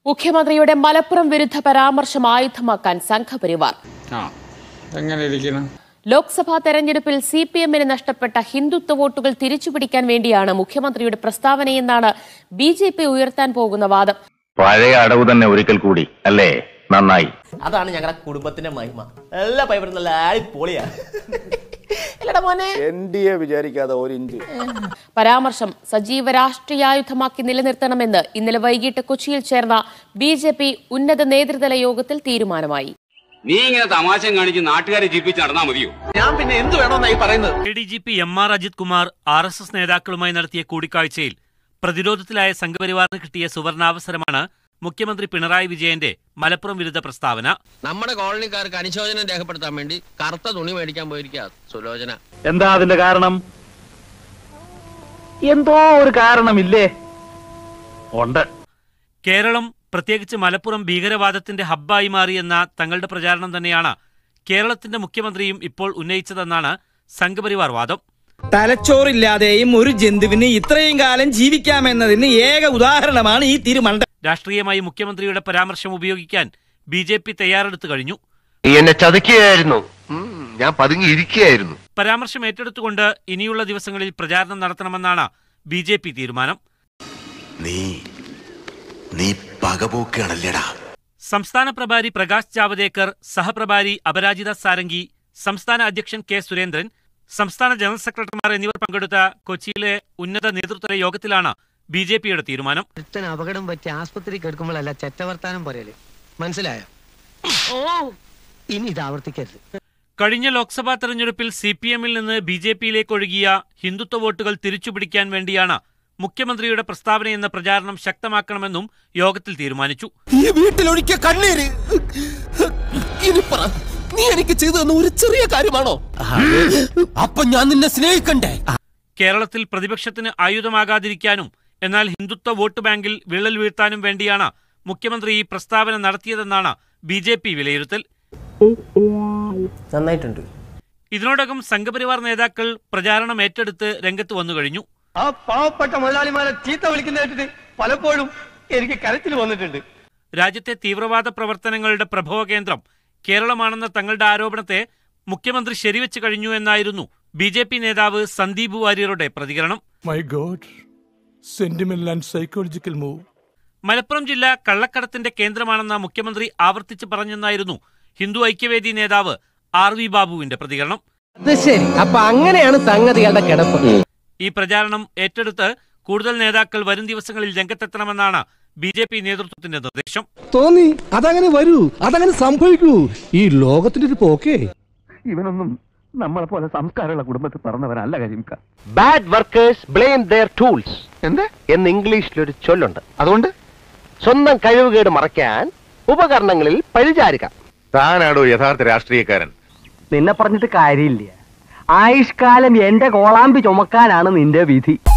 മുഖ്യമന്ത്രിയുടെ മലപ്പുറം വിരുദ്ധ പരാമർശം ആയുധമാക്കാൻ സംഘപരിവാർ. ലോക്സഭാ തെരഞ്ഞെടുപ്പിൽ സിപിഎമ്മിന് നഷ്ടപ്പെട്ട ഹിന്ദുത്വ വോട്ടുകൾ തിരിച്ചുപിടിക്കാൻ വേണ്ടിയാണ് മുഖ്യമന്ത്രിയുടെ പ്രസ്താവനയെന്നാണ് ബിജെപി ഉയർത്താൻ പോകുന്ന വാദം. പഴയ അടവ് തന്നെ ഒരിക്കൽ കൂടി അല്ലേ? നന്നായി. അതാണ് ഞങ്ങളുടെ കുടുംബത്തിന്റെ മഹിമ. എല്ലാ പൈപ്പറും നല്ല ആളിപ്പൊളിയാ. വിചാരിക്കാതെ ഒരു ഇഞ്ച്. പരാമർശം സജീവ രാഷ്ട്രീയായുധമാക്കി നിലനിർത്തണമെന്ന് ഇന്നലെ വൈകിട്ട് കൊച്ചിയിൽ ചേർന്ന ബിജെപി ഉന്നത നേതൃതല യോഗത്തിൽ തീരുമാനമായി. നീ ഇങ്ങനെ തമാശം കാണിച്ച് നാട്ടുകാരെ ജീവിച്ച് നടന്നാ മതിയോ? ഞാൻ പിന്നെ എന്ത് വേണമെന്നായി പറയുന്നത്? ADGP MR Ajith Kumar RSS നേതാക്കളുമായി നടത്തിയ കൂടിക്കാഴ്ചയിൽ പ്രതിരോധത്തിലായ സംഘപരിവാറിന് കിട്ടിയ സുവർണാവസരമാണ് മുഖ്യമന്ത്രി പിണറായി വിജയന്റെ മലപ്പുറം വിരുദ്ധ പ്രസ്താവന. നമ്മുടെ കോളനിക്കാർക്ക് അനുശോചനം രേഖപ്പെടുത്താൻ വേണ്ടി കറുത്ത തുണി മേടിക്കാൻ പോയിരിക്കുക സുലോചന. എന്താ അതിന്റെ കാരണം? എന്തോ ഒരു കാരണമില്ലേ? ഉണ്ട്. കേരളം, പ്രത്യേകിച്ച് മലപ്പുറം ഭീകരവാദത്തിന്റെ ഹബ്ബായി മാറിയെന്ന തങ്ങളുടെ പ്രചാരണം തന്നെയാണ് കേരളത്തിന്റെ മുഖ്യമന്ത്രിയും ഇപ്പോൾ ഉന്നയിച്ചതെന്നാണ് സംഘപരിവാർ വാദം. തലച്ചോറില്ലാതെയും ഒരു ജന്തുവിന് ഇത്രയും കാലം ജീവിക്കാമെന്നതിന് ഏക ഉദാഹരണമാണ് ഈ തിരുമണ്ട. രാഷ്ട്രീയമായി മുഖ്യമന്ത്രിയുടെ പരാമർശം ഉപയോഗിക്കാൻ BJP തയ്യാറെടുത്തു കഴിഞ്ഞു. എന്നെ ചതിക്കുകയായിരുന്നു, ഞാൻ പതുങ്ങിയിരിക്കുകയായിരുന്നു. പരാമർശം ഏറ്റെടുത്തുകൊണ്ട് ഇനിയുള്ള ദിവസങ്ങളിൽ പ്രചാരണം നടത്തണമെന്നാണ് BJP തീരുമാനം. നീ പകപോക്കുകയാണല്ലേടാ. സംസ്ഥാന പ്രഭാരി പ്രകാശ് ജാവദേക്കർ, സഹപ്രഭാരി അപരാജിത സാരംഗി, സംസ്ഥാന അധ്യക്ഷൻ K സുരേന്ദ്രൻ, സംസ്ഥാന ജനറൽ സെക്രട്ടറിമാർ എന്നിവർ പങ്കെടുത്ത കൊച്ചിയിലെ ഉന്നത നേതൃത്വ യോഗത്തിലാണ് BJPയുടെ തീരുമാനം. അപകടം പറ്റി ആസ്പത്രി കിടക്കുമ്പോഴല്ല ചെറ്റവർത്താനം പറയല്, മനസ്സിലായോ? ഇനി ഇത് ആവർത്തിക്കരുത്. കഴിഞ്ഞ ലോക്സഭാ തെരഞ്ഞെടുപ്പിൽ CPM-ൽ നിന്ന് BJP-യിലേക്ക് ഒഴുകിയ ഹിന്ദുത്വ വോട്ടുകൾ തിരിച്ചുപിടിക്കാൻ വേണ്ടിയാണ് മുഖ്യമന്ത്രിയുടെ പ്രസ്താവനയെന്ന പ്രചാരണം ശക്തമാക്കണമെന്നും യോഗത്തിൽ തീരുമാനിച്ചു. ഈ വീട്ടിലൊഴിക്ക കണ്ണീര് നീ എനിക്ക് ചെയ്തു തന്ന ഒരു ചെറിയ കാര്യമാണോ? അപ്പൊ ഞാൻ നിന്നെ സ്നേഹിക്കണ്ടേ? കേരളത്തിൽ പ്രതിപക്ഷത്തിന് ആയുധമാകാതിരിക്കാനും എന്നാൽ ഹിന്ദുത്വ വോട്ട് ബാങ്കിൽ വിള്ളൽ വീഴ്ത്താനും വേണ്ടിയാണ് മുഖ്യമന്ത്രി ഈ പ്രസ്താവന നടത്തിയതെന്നാണ് BJP വിലയിരുത്തൽ. നന്നായിട്ടുണ്ട്. ഇതിനോടകം സംഘപരിവാർ നേതാക്കൾ പ്രചാരണം ഏറ്റെടുത്ത് രംഗത്ത് വന്നു കഴിഞ്ഞു. ആ പാവപ്പെട്ട മുതലാളിമാരെ ചീത്ത വിളിക്കുന്നതായിട്ട് പലപ്പോഴും എനിക്ക് കരച്ചിൽ വന്നിട്ടുണ്ട്. രാജ്യത്തെ തീവ്രവാദ പ്രവർത്തനങ്ങളുടെ പ്രഭവ കേന്ദ്രം കേരളമാണെന്ന തങ്ങളുടെ ആരോപണത്തെ മുഖ്യമന്ത്രി ശരിവെച്ചു കഴിഞ്ഞു എന്നായിരുന്നു BJP നേതാവ് സന്ദീപ് വാര്യരുടെ പ്രതികരണം. മലപ്പുറം ജില്ല കള്ളക്കടത്തിന്റെ കേന്ദ്രമാണെന്ന മുഖ്യമന്ത്രി ആവർത്തിച്ച് പറഞ്ഞെന്നായിരുന്നു ഹിന്ദു ഐക്യവേദി നേതാവ് RV ബാബുവിന്റെ പ്രതികരണം. അങ്ങനെയാണ് സംഗതികളുടെ കിടപ്പ്. ഈ പ്രചാരണം ഏറ്റെടുത്ത് കൂടുതൽ നേതാക്കൾ വരും ദിവസങ്ങളിൽ രംഗത്തെത്തണമെന്നാണ് BJP നേതൃത്വത്തിന്റെ നിർദ്ദേശം. തോന്നി അതങ്ങനെ വരൂ, അതങ്ങനെ സംഭവിക്കൂ. ഈ ലോകത്തിന്റെ ഒരു പോക്കേ. ഇവനൊന്നും നമ്മളെ പോലെ സംസ്കാരമുള്ള കുടുംബത്തിൽ പറഞ്ഞവരല്ല കരിമിക്ക. Bad workers blame their tools എന്ന് ഇംഗ്ലീഷിലൊരു ചൊല്ലുണ്ട്. അതുകൊണ്ട് സ്വന്തം കഴിവുകേട് മറയ്ക്കാൻ ഉപകരണങ്ങളിൽ പഴിചാരുക. താനാടോ യഥാർത്ഥ രാഷ്ട്രീയക്കാരൻ? നിന്നെ പറഞ്ഞിട്ട് കാര്യമില്ല. ആയുഷ്കാലം എന്റെ കോളാമ്പി ചുമക്കാനാണ് നിന്റെ വിധി.